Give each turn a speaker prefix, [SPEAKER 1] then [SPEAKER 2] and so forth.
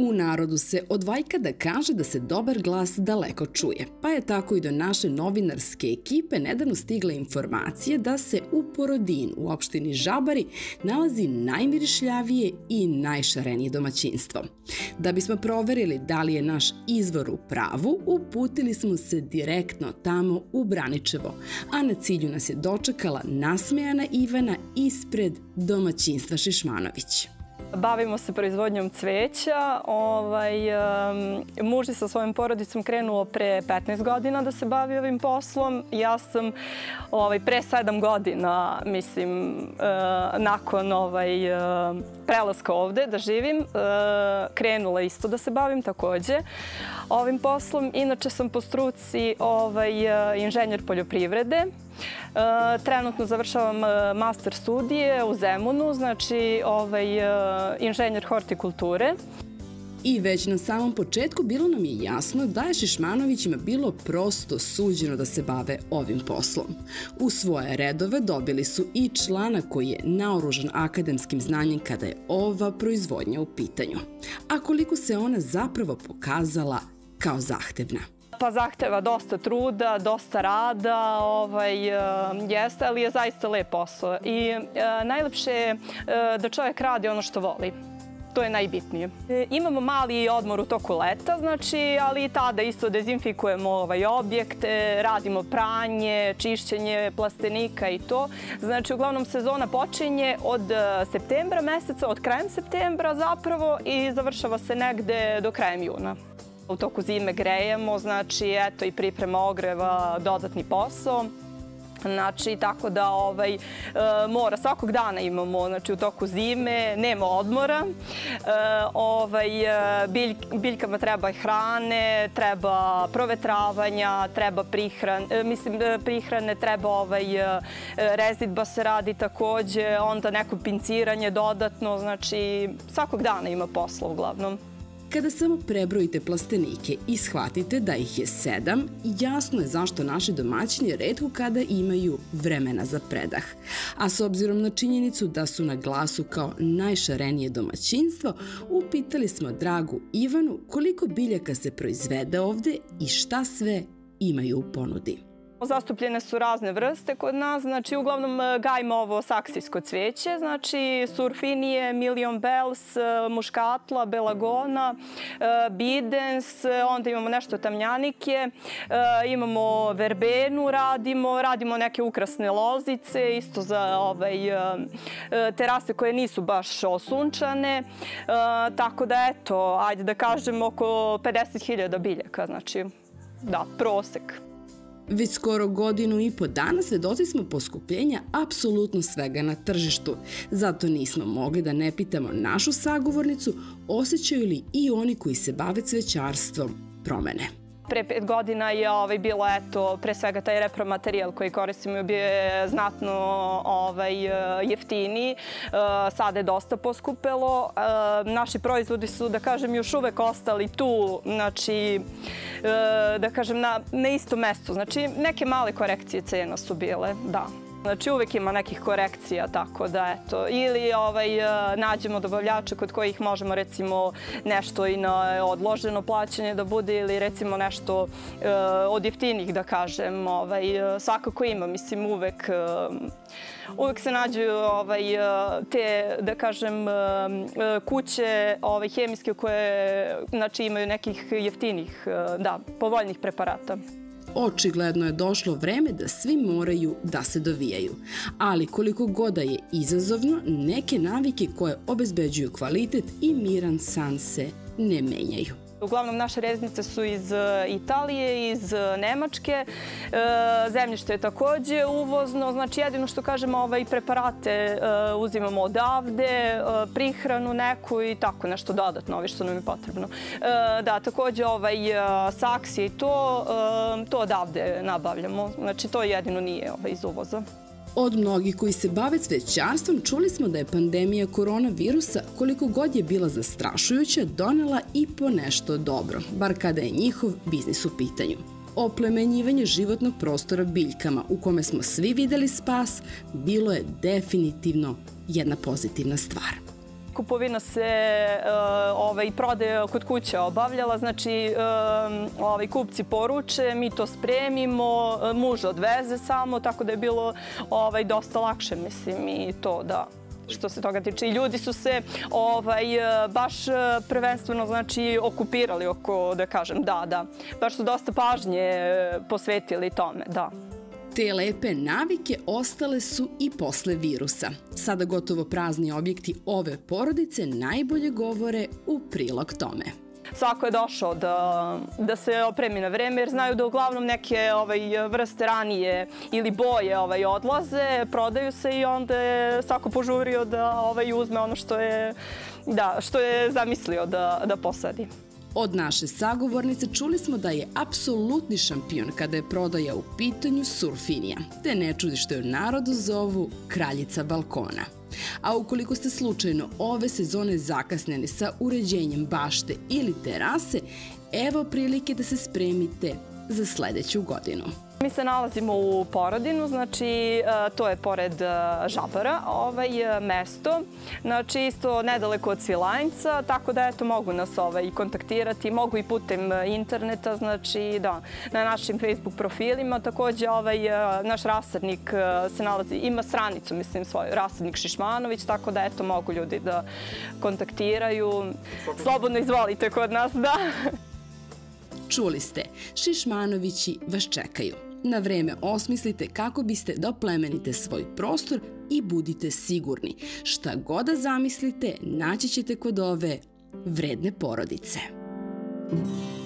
[SPEAKER 1] U narodu se odvajkada kaže da se dobar glas daleko čuje, pa je tako i do naše novinarske ekipe nedavno stigla informacija da se u Porodinu u opštini Žabari nalazi najmirišljavije i najšarenije domaćinstvo. Da bismo proverili da li je naš izvor u pravu, uputili smo se direktno tamo u Braničevo, a na cilju nas je dočekala nasmejana Ivana ispred domaćinstva Šišmanović.
[SPEAKER 2] Bavimo se proizvodnjom cveća. Muž je sa svojom porodicom krenuo pre 15 godina da se bavi ovim poslom. Ja sam pre 7 godina, nakon prelaska ovde da živim, krenula isto da se bavim takođe ovim poslom. Inače sam po struci inženjer poljoprivrede. Trenutno završavam master studije u Zemunu, znači inženjer hortikulture.
[SPEAKER 1] I već na samom početku bilo nam je jasno da je Šišmanovićima bilo prosto suđeno da se bave ovim poslom. U svoje redove dobili su i člana koji je naoružan akademskim znanjem kada je ova proizvodnja u pitanju. A koliko se ona zapravo pokazala kao zahtevna.
[SPEAKER 2] Pa zahteva dosta truda, dosta rada, jeste, ali je zaista lep posao. I najlepše je da čovjek radi ono što voli. To je najbitnije. Imamo mali odmor u toku leta, ali i tada isto dezinfikujemo objekte, radimo pranje, čišćenje plastenika i to. Znači, uglavnom sezona počinje od septembra meseca, od krajem septembra zapravo i završava se negde do krajem juna. U toku zime grejemo, znači eto i priprema ogreva, dodatni posao. Znači, tako da mora svakog dana imamo, znači u toku zime, nema odmora. Biljkama treba hrane, treba provetravanja, treba prihrane, treba rezidba se radi takođe, onda neko pinciranje dodatno, znači svakog dana ima posla uglavnom.
[SPEAKER 1] Kada samo prebrojite plastenike i shvatite da ih je 7, jasno je zašto naši domaćini retko kada imaju vremena za predah. A s obzirom na činjenicu da su na glasu kao najšarenije domaćinstvo, upitali smo dragu Ivanu koliko biljaka se proizvede ovde i šta sve imaju u ponudi.
[SPEAKER 2] Zastupljene su razne vrste kod nas, znači uglavnom gajimo ovo saksijsko cveće, znači surfinije, Million Bells, muškatla, belagona, bidens, onda imamo nešto tamljanike, imamo verbenu, radimo neke ukrasne lozice, isto za terase koje nisu baš osunčane, tako da eto, ajde da kažem oko 50.000 biljaka, znači da, prosek.
[SPEAKER 1] Već skoro godinu i po dana svedoci smo poskupljenja apsolutno svega na tržištu. Zato nismo mogli da ne pitamo našu sagovornicu osjećaju li i oni koji se bave cvećarstvom promene.
[SPEAKER 2] Pre 5 godina je bilo, eto, pre svega taj repromaterijal koji koristimo je bio znatno jeftiniji. Sada je dosta poskupelo. Naši proizvodi su, da kažem, još uvek ostali tu, znači, da kažem, na istom mestu. Znači, neke male korekcije cena su bile, da. Znači, uvek ima nekih korekcija, tako da, eto, ili nađemo dobavljače kod kojih možemo, recimo, nešto i na odloženo plaćanje da bude ili, recimo, nešto od jeftinih, da kažem, svakako ima, mislim, uvek se nađu te, da kažem, kuće hemijske koje, znači, imaju nekih jeftinih, da, povoljnih preparata.
[SPEAKER 1] Očigledno je došlo vreme da svi moraju da se dovijaju. Ali koliko god da je izazovno, neke navike koje obezbeđuju kvalitet i miran san se ne menjaju.
[SPEAKER 2] Uglavnom, naše reznice su iz Italije, iz Nemačke. Zemljište je takođe uvozno. Znači, jedino što kažemo, preparate uzimamo odavde, prihranu neku i tako nešto dodatno, što nam je potrebno. Da, takođe saksije i to odavde nabavljamo. Znači, to jedino nije iz uvoza.
[SPEAKER 1] Od mnogih koji se bave cvećarstvom čuli smo da je pandemija koronavirusa, koliko god je bila zastrašujuća, donela i po nešto dobro, bar kada je njihov biznis u pitanju. Oplemenjivanje životnog prostora biljkama u kome smo svi videli spas bilo je definitivno jedna pozitivna stvar.
[SPEAKER 2] Kupovina se prodaje kod kuće obavljala, znači kupci poruče, mi to spremimo, muž odveze samo, tako da je bilo dosta lakše, mislim, i to da. Što se toga tiče. I ljudi su se baš prvenstveno okupirali oko, da kažem, da. Baš su dosta pažnje posvetili tome, da.
[SPEAKER 1] Te lepe navike ostale su i posle virusa. Sada gotovo prazni objekti ove porodice najbolje govore u prilog tome.
[SPEAKER 2] Svako je došao da se opremi na vreme jer znaju da uglavnom neke vrste ranije ili boje odlaze, prodaju se i onda je svako požurio da uzme ono što je zamislio da posadi.
[SPEAKER 1] Od naše sagovornice čuli smo da je apsolutni šampion kada je prodaja u pitanju surfinija, te ne čudi što je u narodu zovu kraljica balkona. A ukoliko ste slučajno ove sezone zakasneni sa uređenjem bašte ili terase, evo prilike da se spremite za sledeću godinu.
[SPEAKER 2] Mi se nalazimo u Porodinu, znači to je pored Žabara, mesto, znači isto nedaleko od Svilajnca, tako da eto mogu nas kontaktirati, mogu i putem interneta, znači da, na našim Facebook profilima. Takođe naš rasadnik se nalazi, ima stranicu, mislim, svoj rasadnik Šišmanović, tako da eto mogu ljudi da kontaktiraju. Slobodno izvolite kod nas, da.
[SPEAKER 1] Čuli ste, Šišmanovići vas čekaju. Na vreme osmislite kako biste da oplemenite svoj prostor i budite sigurni. Šta god da zamislite, naći ćete kod ove vredne porodice.